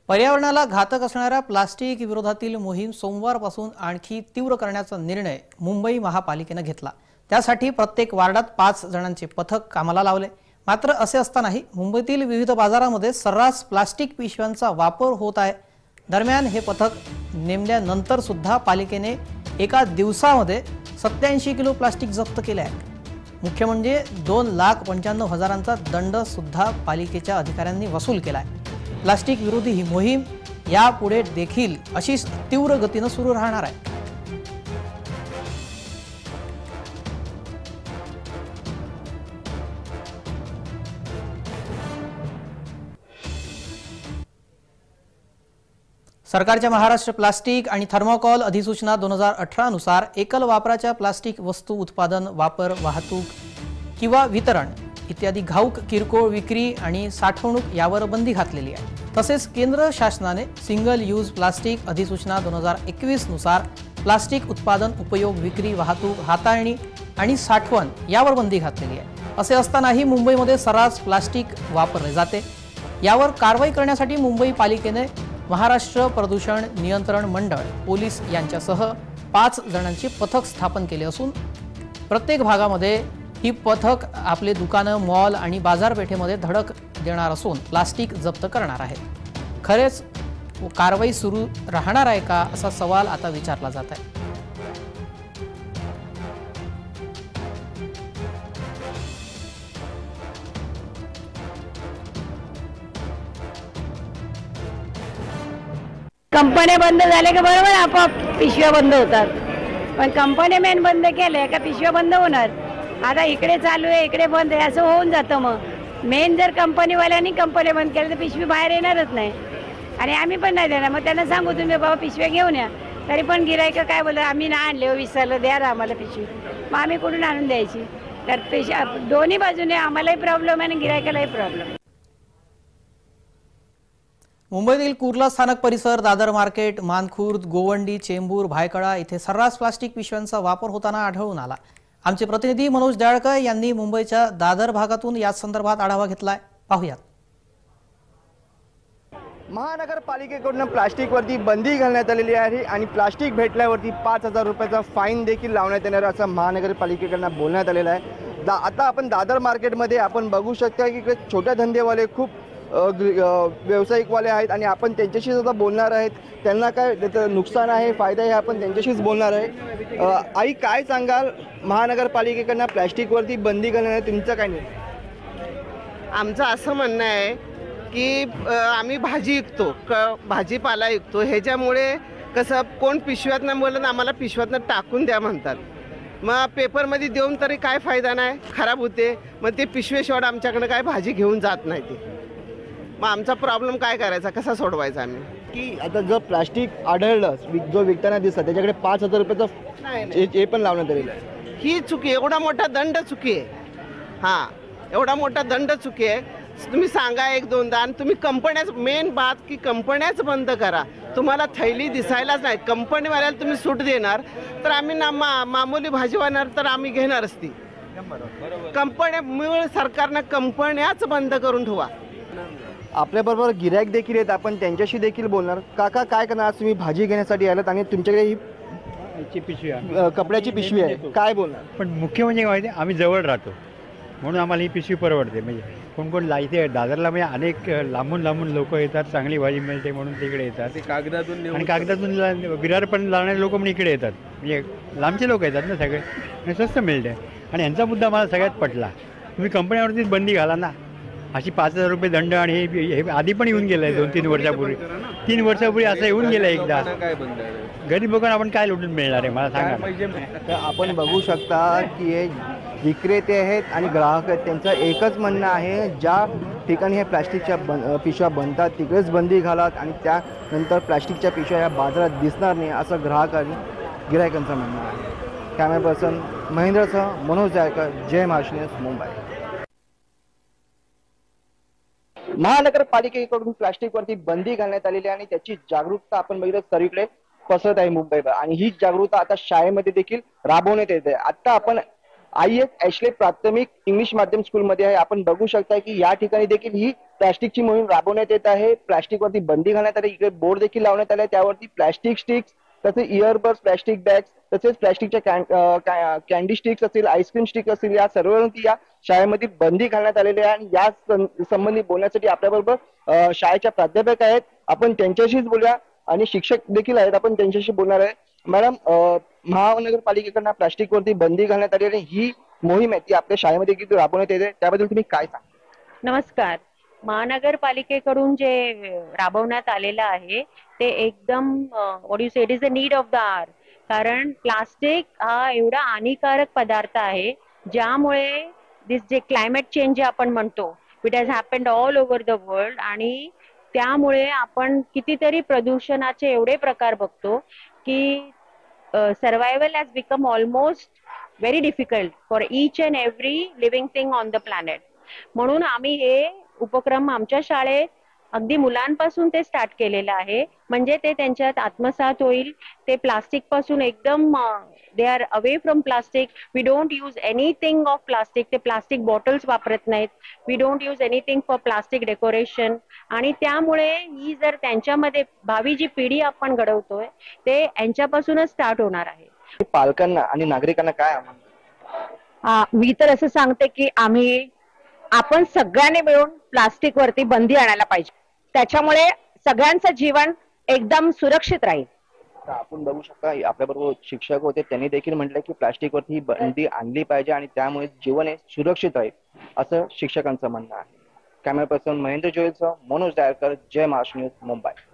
पर्यावरणाला घातक असणाऱ्या प्लास्टिक विरोधातील मोहीम सोमवारपासून आणखी तीव्र करण्याचा निर्णय मुंबई महापालिकेने घेतला। त्यासाठी प्रत्येक वार्डात 5 जणांचे पथक कामाला लावले। मात्र असे असतानाही मुंबईतील विविध बाजारांमध्ये सर्रास प्लास्टिक पिशव्यांचा वापर होत आहे। दरम्यान हे पथक नेमल्यानंतर सुद्धा पालिकेने एका दिवसामध्ये 87 किलो प्लास्टिक जप्त केले आहे। मुख्य म्हणजे 2,95,000चा दंड सुद्धा पालिकेच्या अधिकाऱ्यांनी वसूल केलाय। प्लास्टिक विरोधी ही मोहीम यापुढे देखील अशीच तीव्र गतीने सुरू राहणार आहे। सरकारच्या महाराष्ट्र प्लास्टिक आणि थर्मोकॉल अधिसूचना 2018 नुसार एकल वापराच्या प्लास्टिक वस्तू उत्पादन, वापर, वाहतूक किंवा वितरण इत्यादी घाऊक किरकोळ विक्री आणि साठवणूक यावर बंदी घातलेली आहे। तसेच केंद्र शासनाने सिंगल यूज प्लास्टिक अधिसूचना 2021 नुसार प्लास्टिक उत्पादन, उपयोग, विक्री, वाहतूक, हाताळणी आणि साठवण यावर बंदी घातलेली आहे। असे असतानाही मुंबईमध्ये सर्रास प्लास्टिक वापरले जाते। यावर कारवाई करण्यासाठी मुंबई पालिकेने महाराष्ट्र प्रदूषण नियंत्रण मंडळ, पोलीस यांच्यासह 5 जणांचे पथक स्थापन केले असून प्रत्येक भागामध्ये ही पथक आपले दुकानं, मॉल आणि बाजारपेठेमध्ये धडक देणार असून प्लास्टिक जप्त करणार आहेत। खरेच कारवाई सुरू राहणार आहे का असा सवाल आता विचारला जात आहे। कंपन्या बंद झाल्या की बरोबर आपोआप पिशव्या बंद होतात, पण कंपन्या मेन बंद केल्या का पिशव्या बंद होणार। आता इकडे चालू आहे, इकडे बंद आहे, असं होऊन जातं। मग मेन जर कंपनीवाल्यांनी कंपन्या बंद केल्या तर पिशवी बाहेर येणारच नाही आणि आम्ही पण नाही देणार। मग त्यांना सांगू तुम्ही बाबा पिशव्या घेऊन या, तरी पण गिरायक काय बोलतात, आम्ही ना आणले हो, विसरलं, द्या आम्हाला पिशवी। मग आम्ही कुठून आणून द्यायची? तर दोन्ही बाजूने आम्हालाही प्रॉब्लेम आहे आणि गिरायकालाही प्रॉब्लेम। मुंबईतील कुर्ला स्थानक परिसर, दादर मार्केट, मानखुर्द, गोवंडी, चेंबूर, भायखळा इथे सर्रास प्लास्टिक पिशव्यांचा वापर होताना आढळून आला। आमचे प्रतिनिधी मनोज दयाळकर यांनी मुंबईच्या दादर भागातून या संदर्भात आढावा घेतलाय, पाहूयात। महानगरपालिकेकडून प्लास्टिकवरती बंदी घालण्यात आलेली आहे आणि प्लास्टिक भेटल्यावरती 5,000 रुपयाचा फाईन देखील लावण्यात येणार असं महानगरपालिकेकडून बोलण्यात आलेलं आहे। आता आपण दादर मार्केटमध्ये आपण बघू शकता की छोट्या धंदेवाले खूप व्यावसायिकवाले आहेत आणि आपण त्यांच्याशी सुद्धा बोलणार आहेत। त्यांना काय त्याचं नुकसान आहे, फायदा आहे, आपण त्यांच्याशीच बोलणार आहे। आई, काय सांगाल, महानगरपालिकेकडून प्लास्टिकवरती बंदी घालण्यात तुमचं काय नाही? आमचं असं म्हणणं आहे की आम्ही भाजी विकतो, भाजीपाला विकतो, ह्याच्यामुळे कसं कोण पिशव्यातनं बोलत आम्हाला पिशव्यातनं टाकून द्या म्हणतात। मग पेपरमध्ये देऊन तरी काय फायदा नाही, खराब होते। मग ते पिशवेशिवाय आमच्याकडे काय भाजी घेऊन जात नाही ते। मग आमचा प्रॉब्लेम काय करायचा, कसा सोडवायचा आम्ही? की आता जर प्लास्टिक आढळलं जो विकताना दिसतं त्याच्याकडे 5,000 रुपयाचं हे पण लावण्यात आलेलं आहे। ही चुकी, एवढा मोठा दंड चुकी आहे। हां, एवढा मोठा दंड चुकी आहे। तुम्ही सांगा एक दोनदा, आणि तुम्ही कंपन्याच मेन बात की कंपन्याच बंद करा। तुम्हाला थैली दिसायलाच नाही, कंपनीवाल्याला तुम्ही सूट देणार तर आम्ही ना मामूली भाजीवाणार तर आम्ही घेणारच ती। कंपन्या मूळ सरकारनं कंपन्याच बंद करून ठेवा। आपल्याबरोबर गिरायक देखील आहेत, आपण त्यांच्याशी देखील बोलणार। काका, काय करणार? तुम्ही भाजी घेण्यासाठी आलात आणि तुमच्याकडे ही पिशवी आहे, कपड्याची पिशवी आहे, काय बोलणार? पण मुख्य म्हणजे माहिती आहे, आम्ही जवळ राहतो म्हणून आम्हाला ही पिशवी परवडते। म्हणजे कोण कोण इथे दादरला म्हणजे अनेक लांबून लोक येतात, चांगली भाजी मिळते म्हणून तिकडे येतात। आणि कागदातून विरार पण लावणारे लोक पण इकडे येतात, म्हणजे लांबचे लोक येतात ना सगळे, आणि स्वस्त मिळते। आणि यांचा मुद्दा मला सगळ्यात पटला, तुम्ही कंपन्यावरतीच बंदी घाला ना। अशी 5,000 रुपये दंड, आणि हे आधी पण येऊन गेलं आहे 2-3 वर्षापूर्वी, 3 वर्षापूर्वी असं येऊन गेलं एकदा। गरीब लोकांना आपण काय लुटून मिळणार आहे मला सांगा। तर आपण बघू शकता की हे विक्रेते आहेत आणि ग्राहक आहेत, त्यांचं एकच म्हणणं आहे, ज्या ठिकाणी हे प्लास्टिकच्या पिशव्या बनतात तिकडेच बंदी घालात आणि त्यानंतर प्लास्टिकच्या पिशव्या या बाजारात दिसणार नाही, असं ग्राहक आणि गिरायकांचं म्हणणं आहे। कॅमेरा पर्सन महेंद्रसह मनोज दयाळकर, जय महाराष्ट्र न्यूज, मुंबई। महानगरपालिकेकडून प्लास्टिकवरती बंदी घालण्यात आलेली आहे आणि त्याची जागरूकता आपण बघितलं सगळीकडे पसरत आहे मुंबईवर, आणि ही जागरूकता आता शाळेमध्ये देखील राबवण्यात येते। आता आपण IS ॲशले प्राथमिक इंग्लिश माध्यम स्कूलमध्ये आहे, आपण बघू शकता की या ठिकाणी देखील ही प्लास्टिकची मोहीम राबवण्यात येत आहे. प्लास्टिकवरती बंदी घालण्यात आली. इकडे बोर्ड देखील लावण्यात आले, त्यावरती प्लास्टिक स्टिक्स, तसेच इयरबड्स, प्लास्टिक बॅग्स, तसेच प्लास्टिकच्या कॅन्डी स्टिक्स असतील, आईस्क्रीम स्टिक असतील, या सर्वांवरती या शाळेमध्ये बंदी घालण्यात आलेली आहे. आणि या संबंधी बोलण्यासाठी आपल्याबरोबर शाळेच्या प्राध्यापक आहेत, आपण त्यांच्याशीच बोलूया. आणि शिक्षक देखील आहेत, आपण त्यांच्याशी बोलणार आहे. मॅडम, महानगरपालिकेकडून प्लास्टिकवरती बंदी घालण्यात आली आणि ही मोहीम आहे ती आपल्या शाळेमध्ये किती राबवण्यात येते, त्याबद्दल तुम्ही काय सांगा? नमस्कार. महानगरपालिकेकडून जे राबवण्यात आलेलं आहे ते एकदम what you say, it is a need of the hour. कारण प्लास्टिक हा एवढा हानिकारक पदार्थ आहे ज्यामुळे दिस जे क्लायमेट चेंज जे आपण म्हणतो, it has happened all over the world. आणि त्यामुळे आपण कितीतरी प्रदूषणाचे एवढे प्रकार बघतो की survival has become almost very difficult for each and every living thing on the planet. म्हणून आम्ही हे उपक्रम आमच्या शाळेत अगदी मुलांपासून ते स्टार्ट केलेलं आहे, म्हणजे ते त्यांच्यात आत्मसात होईल. ते प्लास्टिक पासून एकदम they are away from plastic. We don't use anything of plastic. ते प्लास्टिक बॉटल्स वापरत नाहीत. We don't use anything for plastic decoration. आणि त्यामुळे ही जर त्यांच्यामध्ये भावी जी पिढी आपण घडवतोय ते यांच्यापासूनच स्टार्ट होणार आहे. पालकांना आणि नागरिकांना काय मी तर असं सांगते की आपण सगळ्यांनी मिळून प्लास्टिक वरती बंदी आणायला पाहिजे. त्याच्यामुळे सगळ्यांचं जीवन एकदम सुरक्षित राहील. आपण बघू शकता आपल्याबरोबर शिक्षक होते, त्यांनी देखील म्हटलं की प्लास्टिकवरती बंदी आणली पाहिजे आणि त्यामुळे जीवन हे सुरक्षित राहील, असं शिक्षकांचं म्हणणं आहे. कॅमेरा पर्सन महेंद्र जोईलसह मनोज दायरकर, जय महाराष्ट्र न्यूज, मुंबई.